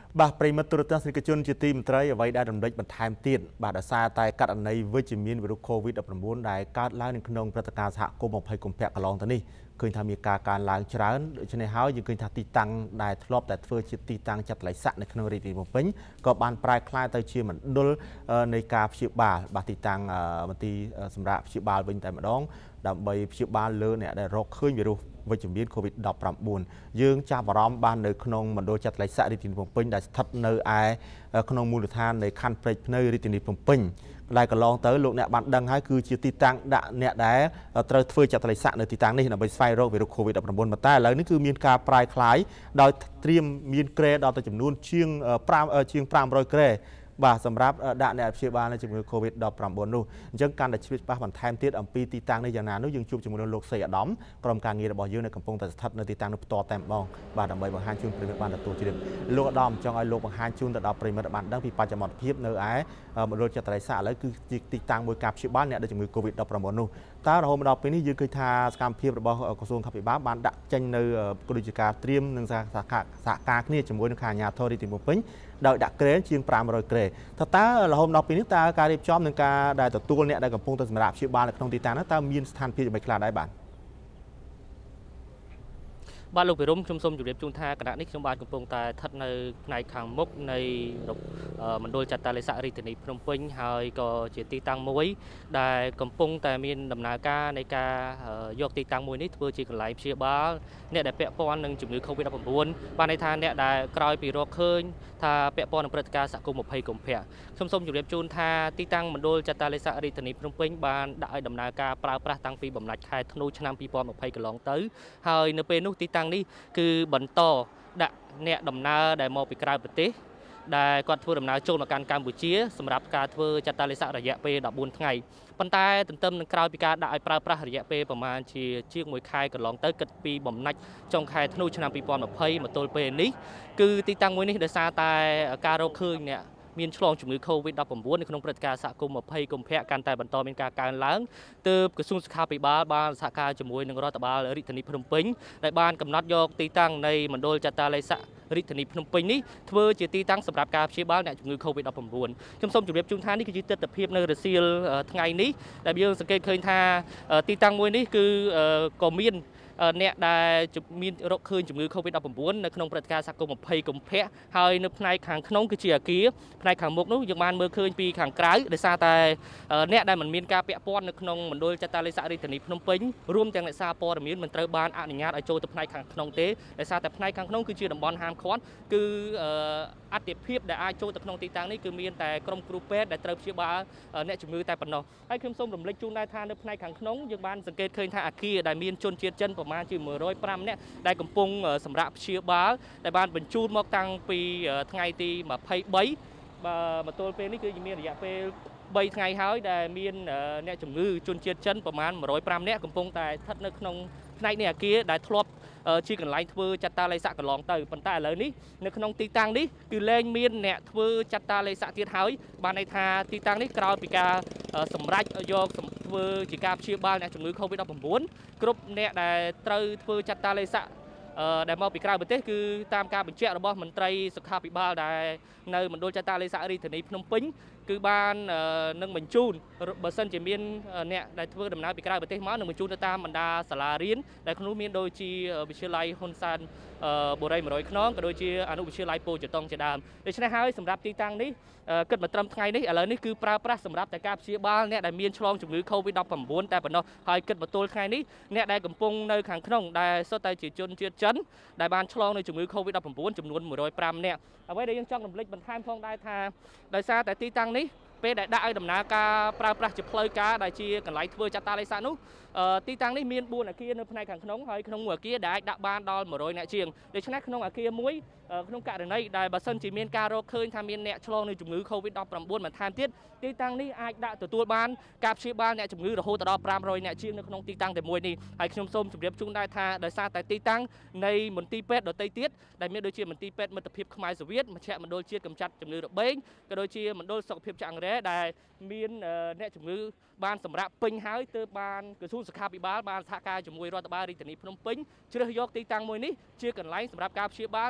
Bà Prima Turta Sikachun Chitim Tray away that and break but time did, but a side cut and a vitamin with COVID of Ramon, I cut line in Knong Pratakas Hakom of Pay compact along the knee. ឃើញថាមានការកើនឡើងច្រើនដូច្នេះហើយយើងឃើញថាទីតាំងដែលធ្លាប់តែធ្វើជាទីតាំងចាត់ឡៃសាក់នៅក្នុងរាជធានីភ្នំពេញក៏បានប្រែក្លាយទៅជាមណ្ឌលនៃការព្យាបាលបាទទីតាំងមន្ទីរសម្រាប់ព្យាបាលវិញតែម្ដងដើម្បីព្យាបាលលើអ្នកដែលរកឃើញវីរុសវិជ្ជមាន COVID-19 យើងចាប់អារម្មណ៍បាននៅក្នុងមណ្ឌលចាត់ឡៃសាក់រាជធានីភ្នំពេញដែលស្ថិតនៅឯក្នុងមូលដ្ឋាននៃខណ្ឌព្រែកភ្នៅរាជធានីភ្នំពេញ ដែលកន្លងទៅលោកអ្នកបានដឹងហើយគឺជាទីតាំងដាក់អ្នកដែលត្រូវធ្វើចាត់ឡៃសាក់នៅទីតាំងនេះដើម្បីស្វែងរកវីរុស COVID-19 ប៉ុន្តែឥឡូវនេះគឺមានការប្រែក្លាយដោយត្រៀមមានក្រែដល់ទៅចំនួនជាង500ក្រែ បាទសម្រាប់ដាក់អ្នកព្យាបាលនៅជំងឺ COVID-19 នោះអញ្ចឹងកាន់តែជ្រាបច្បាស់បន្ថែមទៀតអំពីទីតាំងនេះយ៉ាងណានោះយើងជួបជាមួយលោកសីអាដាមក្រុមការងាររបស់យើងនៅកំពុងតែស្ថិតនៅទីតាំងនោះផ្ទាល់តែម្ដងបាទដើម្បីបង្ហាញជូនប្រិយមិត្តបានទទួលជ្រាបលោកអាដាមចង់ឲ្យលោកបង្ហាញជូនទៅដល់ប្រិយមិត្តបានដឹងពីបច្ចុប្បន្នភាពនៅឯមណ្ឌលចាត់ឡៃសាក់ឥឡូវគឺទីតាំងមួយការព្យាបាលអ្នកដែលជំងឺ COVID-19 នោះតើរហូតមកដល់ពេលនេះយើងឃើញថាសកម្មភាពរបស់ក្រសួងខាងពិបាលបានដាក់ចេញនៅគោលនយោបាយត្រៀមនឹងសហការគ្នាជាមួយនឹងខាងអាជ្ញាធររាជធានីភ្នំពេញដោយដាក់ក្រែជាង500ក្រែតើរហូតដល់ពេលនេះតើការរៀបចំនឹងការដែលទទួលអ្នកដែលកំពុងតែសម្រាប់ព្យាបាលនៅក្នុងទីតាំងនោះតើមានស្ថានភាពយ៉ាងម៉េចខ្លះដែរបាទបាទលោកវិរមខ្ញុំសូមជម្រាបជូនថាគណៈនេះខ្ញុំបានកំពុងតែស្ថិតនៅផ្នែកខាងមុខនៃមណ្ឌលចាត់តាឡៃសាក់រាជធានីភ្នំពេញហើយក៏ជាទីតាំងមួយដែលកំពុងតែមានដំណើរការនៃការយកទីតាំងមួយនេះធ្វើជាកន្លែងព្យាបាលអ្នកដែលពាក់ព័ន្ធនឹងជំងឺ COVID-19 បានន័យថាអ្នកដែលក្រោយពីរកឃើញថាពាក់ព័ន្ធនឹងព្រឹត្តិការណ៍សហគមន៍20កុម្ភៈខ្ញុំសូមជម្រាបជូនថាទីតាំងមណ្ឌលចាត់តាឡៃសាក់រាជធានីភ្នំពេញបានដាក់ឲ្យដំណើរការប្រើប្រាស់តាំងពីបំណាច់ខែធ្នូឆ្នាំ2020កន្លងទៅហើយនៅពេលនោះទីតាំងនេះគឺបន្តដាក់អ្នកដំណើរដែលមកពីក្រៅប្រទេសដែលគាត់ធ្វើដំណើរចូលមកកាន់កម្ពុជាសម្រាប់ការធ្វើចាត់តាឡៃសាក់រយៈពេល14ថ្ងៃប៉ុន្តែទន្ទឹមនឹងក្រោយពីការដាក់ឲ្យប្រើប្រាស់រយៈពេលប្រមាណជាង1ខែកន្លងទៅគិតពីបំណាច់ចុងខែធ្នូឆ្នាំ2020មកទល់ពេលនេះគឺទីតាំងមួយនេះដោយសារតែការរកឃើញអ្នកមានឆ្លងជំងឺ COVID-19 នៅក្នុងព្រឹត្តិការណ៍សហគមន៍20កុម្ភៈកាន់តែបន្តមានការកើនឡើងទើបក្រសួងសុខាភិបាលបានសហការជាមួយនឹងរដ្ឋបាលរាជធានីភ្នំពេញដែលបានកំណត់យកទីតាំងនៃមណ្ឌលចាត់តាឡៃសាក់រាជធានីភ្នំពេញនេះធ្វើជាទីតាំងសម្រាប់ការព្យាបាលអ្នកជំងឺ COVID-19 ខ្ញុំសូមជម្រាបជូនថានេះគឺជាទស្សនវិជ្ជានៅរសៀលថ្ងៃនេះដែលយើងសង្កេតឃើញថាទីតាំងមួយនេះគឺក៏មានអ្នកដែលមានរកឃើញជំងឺ COVID-19 នៅក្នុងព្រឹត្តិការណ៍សហគមន៍20កុម្ភៈហើយនៅផ្នែកខាងក្នុងគឺជាអាគារផ្នែកខាងមុខនោះយើងបានមើលឃើញពីខាងក្រៅដោយសារតែអ្នកដែលមិនមានការពាក់ព័ន្ធនៅក្នុងមណ្ឌលចាត់តាឡៃសាក់រាជធានីភ្នំពេញរួមទាំងអ្នកសារព័ត៌មានមិនត្រូវបានអនុញ្ញាតឲ្យចូលទៅផ្នែកខាងក្នុងទេដោយសារតែផ្នែកខាងក្នុងគឺជាតំបន់ហាមឃាត់គឺអតិភិបដែលអាចចូលទៅក្នុងទីតាំងនេះគឺមានតែក្រុមគ្រូពេទ្យដែលត្រូវព្យាបាលអ្នកជំងឺតែប៉ុណ្ណោះហើយខ្ញុំសូមរំលឹកជូនដែរថានៅផ្នែកខាងក្នុងយើងបានសង្កេតឃើញថាអាគារដែលមានជនជាតិចិនប្រមាណជា105នាក់ដែលកំពុងសម្រាប់ព្យាបាលដែលបានបញ្ជូនមកតាំងពីថ្ងៃទី23មកទល់ពេលនេះគឺមានរយៈពេល3ថ្ងៃហើយដែលមានអ្នកជំងឺជនជាតិចិនប្រមាណ105នាក់កំពុងតែស្ថិតនៅក្នុងផ្នែកនៃអាគារដែលធ្លាប់ជាកន្លែងធ្វើចាត់តាឡៃសាក់កន្លងទៅប៉ុន្តែឥឡូវនេះនៅក្នុងទីតាំងនេះគឺលែងមានអ្នកធ្វើចាត់តាឡៃសាក់ទៀតហើយបានន័យថាទីតាំងនេះក្រោយពីការសម្រេចយកធ្វើជាការព្យាបាលអ្នកជំងឺ COVID-19 គ្រប់អ្នកដែលត្រូវធ្វើចាត់តាឡៃសាក់ដែលមកពីក្រៅប្រទេសគឺតាមការបញ្ជាក់របស់មន្ត្រីសុខាភិបាលដែលនៅមណ្ឌលចាត់តាឡៃសាក់រាជធានីភ្នំពេញគឺបាននឹងបញ្ជូនបើសិនជាមានអ្នកដែលធ្វើដំណើរពីក្រៅប្រទេសមកនឹងបញ្ជូនទៅតាមបណ្ដាសាលារៀនដែលក្នុងមានដូចជាវិទ្យាល័យហ៊ុនសែនបូរី100ខ្នងក៏ដូចជាអនុវិទ្យាល័យពោធិ៍ចតុងជាដើមដូច្នេះហើយសម្រាប់ទីតាំងនេះគិតមកត្រឹមថ្ងៃនេះឥឡូវនេះគឺប្រើប្រាស់សម្រាប់តែការព្យាបាលអ្នកដែលមានឆ្លងជំងឺ COVID-19 តែប៉ុណ្ណោះហើយគិតមកទល់ថ្ងៃនេះអ្នកដែលកំពុងនៅខាងក្នុងដែលសុទ្ធតែជាជនជាតិចិនដែលបានឆ្លងនៅជំងឺ COVID-19 ចំនួន105នាក់អ្វីដែលយើងចង់រំលឹកបន្ថែមផងដែរថាដោយសារតែទីតាំងនេះពេលដែលដាក់ឲ្យដំណើរការប្រើប្រាស់ជាផ្លូវការដែលជាកន្លែងធ្វើចាត់តាឡៃសាក់នោះទីតាំងនេះមាន4អគារនៅផ្នែកខាងក្នុងហើយក្នុងមួយអគារដែលអាចដាក់បានដល់100នាក់ជាងដូច្នេះក្នុងអគារមួយក្នុងករណីដែលបើសិនជាមានការរកឃើញថាមានអ្នកឆ្លងនៅជំងឺ COVID-19 បន្ថែមទៀតទីតាំងនេះអាចដាក់ទទួលបានការព្យាបាលអ្នកជំងឺរហូតដល់500នាក់ជាងនៅក្នុងទីតាំងតែមួយនេះហើយខ្ញុំសូមជម្រាបជូនដែរថាដោយសារតែទីតាំងនៃមន្ទីរពេទ្យដទៃទៀតដែលមានដូចជាមន្ទីរពេទ្យមិត្តភាពខ្មែរសូវៀតមជ្ឈមណ្ឌលជាតិកម្ចាត់ជំងឺរបេងក៏ដូចជាមណ្ឌលសុខភាពចាក់អង្រែដែលមានអ្នកជំងឺបានសម្រាប់ពេញហើយទើបបានក្រសួងសុខាភិបាលបានសហការជាមួយរដ្ឋបាលរាជធានីភ្នំពេញជ្រើសយកទីតាំងមួយនេះជាកន្លែងសម្រាប់ការព្យាបាលអ្នកដែល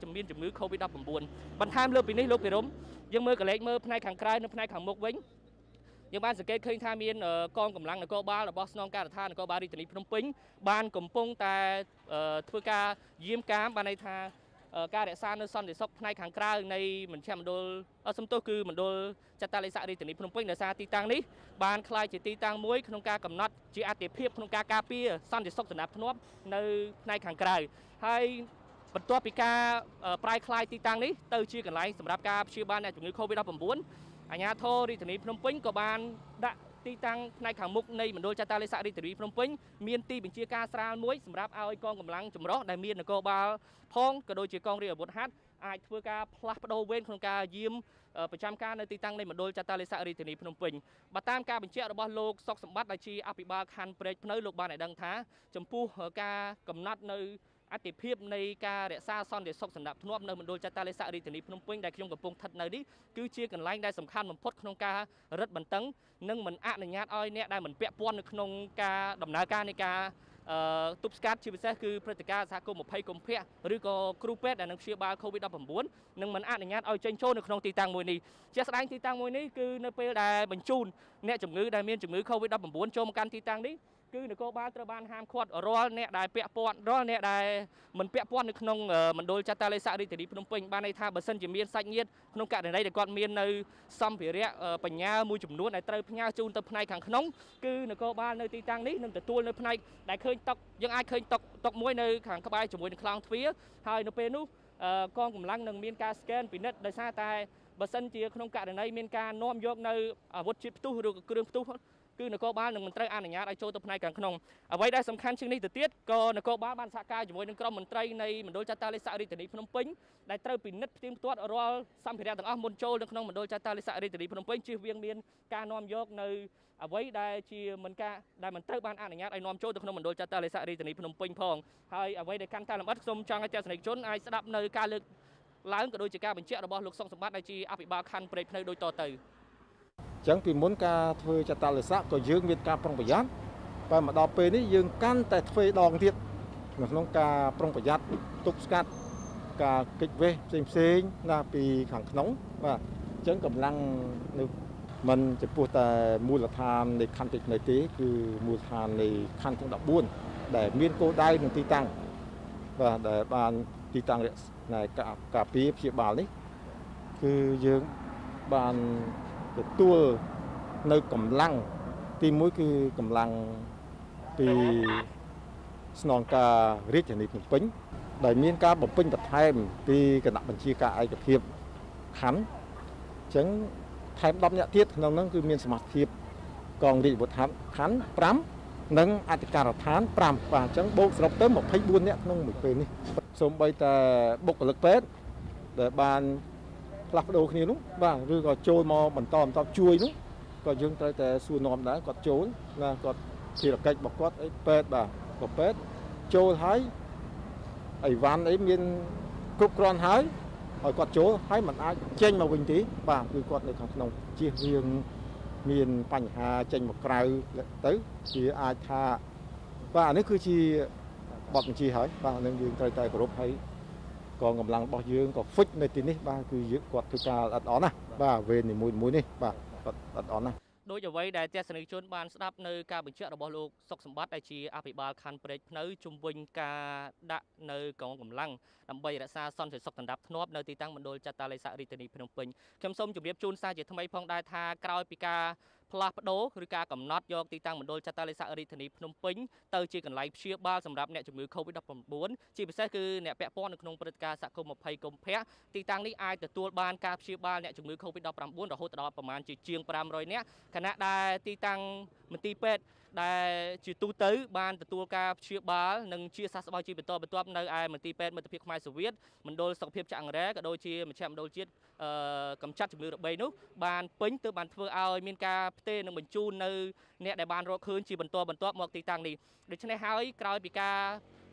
មានជំងឺ COVID-19 បន្ថែមលើពីនេះលោកពីរុំយើងមើលកលេចមើលផ្នែកខាងក្រៅនិងផ្នែកខាងមុខវិញយើងបានសង្កេតឃើញថាមានកងកម្លាំងនគរបាលរបស់ស្នងការដ្ឋាននគរបាលរាជធានីភ្នំពេញបានកំពុងតែធ្វើការយាមកាមបានន័យថាការរក្សានៅសន្តិសុខផ្នែកខាងក្រៅនៃមជ្ឈមណ្ឌលសំទោសគឺមណ្ឌលចតាឡេស័ករាជធានីភ្នំពេញដោយសារទីតាំងនេះបានក្លាយជាទីតាំងមួយក្នុងការកំណត់ជាអាទិភាពក្នុងការការពារសន្តិសុខសណ្ដាប់ធ្នាប់នៅផ្នែកខាងក្រៅហើយបន្ទាប់ពីការប្រែក្លាយទីតាំងនេះទៅជាកន្លែងសម្រាប់ការព្យាបាលអ្នកជំងឺ COVID-19 អាជ្ញាធររាជធានីភ្នំពេញក៏បានដាក់ទីតាំងផ្នែកខាងមុខនៃមណ្ឌលចតាឡេស័ករាជធានីភ្នំពេញមានទីបញ្ជាការស្រាលមួយសម្រាប់ឲ្យកងកម្លាំងចម្រុះដែលមាននគរបាលផងក៏ដូចជាកងរាជអាវុធហត្ថអាចធ្វើការផ្លាស់ប្ដូរវេនក្នុងការយាមប្រចាំការនៅទីតាំងនៃមណ្ឌលចតាឡេស័ករាជធានីភ្នំពេញបើតាមការបញ្ជាក់របស់លោកសុកសម្បត្តិដែលជាអភិបាលខណ្ឌព្រែកភ្នៅលោកបានឲ្យដឹងថាចំពោះការកំណត់នៅអតិភិបនៃការរក្សាសន្តិសុខសណ្ដាប់ធ្នាប់នៅមណ្ឌលចតាឡេស័ករាជធានីភ្នំពេញដែលខ្ញុំកំពុងស្ថិតនៅនេះគឺជាកន្លែងដែលសំខាន់បំផុតក្នុងការរឹតបន្តឹងនិងមិនអនុញ្ញាតឲ្យអ្នកដែលមិនពាក់ព័ន្ធនៅក្នុងការដំណើរការនៃការទប់ស្កាត់ជាពិសេសគឺព្រឹត្តិការណ៍សហគមន៍20កុម្ភៈឬក៏គ្រូពេទ្យដែលនឹងព្យាបាល COVID-19 នឹងមិនអនុញ្ញាតឲ្យចេញចូលនៅក្នុងទីតាំងមួយនេះជាក់ស្ដែងទីតាំងមួយនេះគឺនៅពេលដែលបញ្ជូនអ្នកជំងឺដែលមានជំងឺ COVID-19 ចូលមកកាន់ទីតាំងនេះគឺនគរបាលត្រូវបានហាមឃាត់រាល់អ្នកដែលពាក់ព័ន្ធរាល់អ្នកដែលមិនពាក់ព័ន្ធនៅក្នុងមណ្ឌលចតាឡេស័ករាជធានីភ្នំពេញបានន័យថាបើសិនជាមានសាច់ញាតិក្នុងករណីដែលគាត់មាននៅសម្ភារៈបញ្ញាមួយចំនួនដែលត្រូវផ្ញើជូនទៅផ្នែកខាងក្នុងគឺនគរបាលនៅទីតាំងនេះនឹងទទួលនៅផ្នែកដែលឃើញតុកយើងអាចឃើញតុកមួយនៅខាងក្បែរជាមួយនឹងខ្លោងទ្វារហើយនៅពេលនោះកងកម្លាំងនឹងមានការស្កេនពិនិត្យដោយសារតែបើសិនជាក្នុងករណីមានការនាំយកនៅអាវុធជាតិផ្ទុះឬក៏គ្រឿងផ្ទុះគឺនគរបាលនឹងមិនត្រូវអនុញ្ញាតឲ្យចូលទៅផ្នែកខាងក្នុងអ្វីដែលសំខាន់ជាងនេះទៅទៀតក៏នគរបាលបានសហការជាមួយនឹងក្រុមមន្ត្រីនៃមណ្ឌលចតាឡេស័ករាជធានីភ្នំពេញដែលត្រូវពិនិត្យផ្ទៀងផ្ទាត់រាល់សម្ភារៈទាំងអស់មុនចូលនៅក្នុងមណ្ឌលចតាឡេស័ករាជធានីភ្នំពេញជៀសវាងមានការនាំយកនៅអ្វីដែលជាមិនត្រូវបានអនុញ្ញាតឲ្យនាំចូលទៅក្នុងមណ្ឌលចតាឡេស័ករាជធានីភ្នំពេញផងហើយអ្វីដែលកាន់តែលម្អិតខ្ញុំចង់ឲ្យទស្សនិកជនអាចស្ដាប់នៅការលើកឡើងក៏ដូចជាការបញ្ជាក់របស់លោកសុកសម្បត្តិដែលជាអភិបាលខណ្ឌព្រែកភ្នៅដូចតទៅចឹងពីមុនការធ្វើចតាឡេស័កក៏យើងមានការប្រុងប្រយ័ត្នតែមកដល់ពេលនេះយើងកាន់តែធ្វើដងទៀតនៅក្នុងការប្រុងប្រយ័ត្នទប់ស្កាត់ការគេចវេះផ្សេងណាពីខាងក្នុងបាទអញ្ចឹងកម្លាំងនៅមិនចំពោះតែមូលដ្ឋាននៃខណ្ឌពេជ្រភ្នំទេគឺមូលដ្ឋាននៃខណ្ឌទាំង14ដែលមានគោលដៅនិងទីតាំងបាទដែលបានទីតាំងនៃការពារព្យាបាលនេះគឺយើងបានទទួលនៅកម្លាំងទី1គឺកម្លាំងពីស្នងការរាជធានីភ្នំពេញដែលមានការបំពេញបន្ថែមពីគណៈបញ្ជាការឯកភាពខណ្ឌអញ្ចឹងថែម10នាក់ទៀតក្នុងនោះគឺមានសមាជិកកងរាជអាវុធហត្ថខណ្ឌ5និងអធិការដ្ឋាន5បាទអញ្ចឹងបូកសរុបទៅ24នាក់ក្នុងមួយពេលនេះសូម្បីតែបុគ្គលិកពេទ្យដែលបានផ្លាស់ប្ដូរគ្នានោះបាទឬក៏ចូលមកបន្តជួយនោះក៏យើងត្រូវតែសួរនាំដែរគាត់ចូលណាគាត់ភារកិច្ចរបស់គាត់អីពេទ្យបាទក៏ពេទ្យចូលហើយអីវ៉ាន់អីមានគ្រប់គ្រាន់ហើយឲ្យគាត់ចូលហើយមិនអាចចេញមកវិញទេបាទគឺគាត់នៅខាងក្នុងជៀសវាងមានបញ្ហាចេញមកក្រៅទៅជាអាចថាបាទអានេះគឺជាបទបញ្ជាហើយបាទនឹងយើងត្រូវតែគោរពហើយកងកម្លាំងរបស់យើងក៏ហ្វិចនៅទីនេះបាទគឺយើងគាត់ធ្វើការអត់អន់ណាបាទវេននីមួយនេះបាទគាត់អត់អន់ណាដោយអ្វីដែលទស្សនិកជនបានស្ដាប់នៅការបញ្ជាក់របស់លោកសុកសម្បត្តិដែលជាអភិបាលខណ្ឌព្រែកភ្នៅជំវិញការដាក់នៅកងកម្លាំងដើម្បីរក្សាសន្តិសុខសណ្ដាប់ធ្នាប់នៅទីតាំងមណ្ឌលចតាឡេស័ករាជធានីភ្នំពេញខ្ញុំសូមជម្រាបជូនសារជាថ្មីផងដែរថាក្រោយពីការផ្លាស់ប្ដូរឬការកំណត់យកទីតាំងមណ្ឌលចតាឡេស័ករាជធានីភ្នំពេញទៅជាកន្លែងព្យាបាលសម្រាប់អ្នកជំងឺ COVID-19 ជាពិសេសគឺអ្នកពាក់ព័ន្ធនៅក្នុងព្រឹត្តិការណ៍សហគមន៍20កុម្ភៈទីតាំងនេះអាចទទួលបានការព្យាបាលអ្នកជំងឺ COVID-19 រហូតដល់ប្រមាណជាង500នាក់ខណៈដែលទីតាំងមន្ទីរពេទ្យដែលជាទូទៅបានទទួលការព្យាបាលនិងជាសះស្បើយជាបន្តបន្ទាប់នៅឯមន្ទីរពេទ្យមិត្តភាពខ្មែរសូវៀតមណ្ឌលសុខភាពចាក់អង្រែក៏ដូចជាមជ្ឈមណ្ឌលជាតិកម្ចាត់ជំងឺរបេងនោះបានពេញទើបបានធ្វើឲ្យមានការផ្ទេរនិងបញ្ជូននៅអ្នកដែលបានរកឃើញជាបន្តបន្ទាប់មកទីតាំងនេះដូច្នេះហើយក្រោយពីការ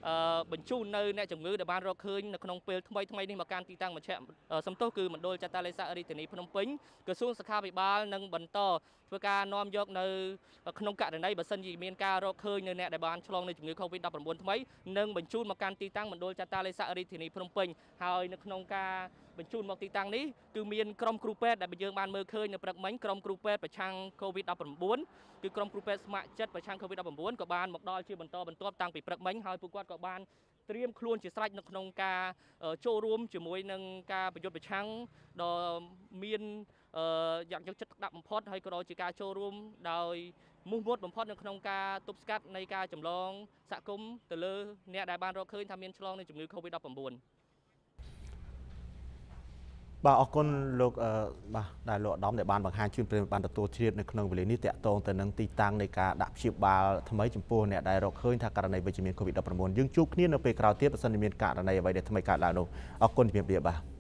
បញ្ជូននៅអ្នកជំងឺដែលបានរកឃើញនៅក្នុងពេលថ្មីនេះមកកាន់ទីតាំងមជ្ឈសំទោសគឺមណ្ឌលចាត់តាឡេសារាជធានីភ្នំពេញក្រសួងសុខាភិបាលនឹងបន្តធ្វើការនាំយកនៅក្នុងករណីបើសិនជាមានការរកឃើញនៅអ្នកដែលបានឆ្លងនៅជំងឺ Covid-19 ថ្មីនឹងបញ្ជូនមកកាន់ទីតាំងមណ្ឌលចាត់តាឡេសារាជធានីភ្នំពេញហើយនៅក្នុងការបញ្ជូនមកទីតាំងនេះគឺមានក្រុមគ្រូពេទ្យដែលយើងបានមើលឃើញនៅព្រឹកមិញក្រុមគ្រូពេទ្យប្រឆាំង Covid-19 គឺក្រុមគ្រូពេទ្យស្ម័គ្រចិត្តប្រឆាំង Covid-19 ក៏បានមកដល់ជាបន្តបន្ទាប់តាំងពីព្រឹកមិញហើយពួកគាត់ក៏បានត្រៀមខ្លួនជាស្រេចនៅក្នុងការចូលរួមជាមួយនឹងការប្រយុទ្ធប្រឆាំងដ៏មានយ៉ាងយកចិត្តទុកដាក់បំផុតហើយក៏ជាការចូលរួមដោយមោះមុតបំផុតនៅក្នុងការទប់ស្កាត់នៃការចម្លងសហគមន៍ទៅលើអ្នកដែលបានរកឃើញថាមានឆ្លងនឹងជំងឺ Covid-19 បាទអរគុណលោកបាទដែលលោកឧត្តមដែលបានបង្ហាញជូនប្រិយមិត្តបានទទួលជ្រាបនៅក្នុងវេលានេះតាក់ទងទៅនឹងទីតាំងនៃការដាក់ព្យាបាលថ្មីចំពោះអ្នកដែលរកឃើញថាករណីវិជ្ជមាន Covid-19 យើងជួបគ្នានៅពេលក្រោយទៀតបើសិនជាមានករណីអ្វីដែលថ្មីកើតឡើងនោះអរគុណជំរាបលាបាទ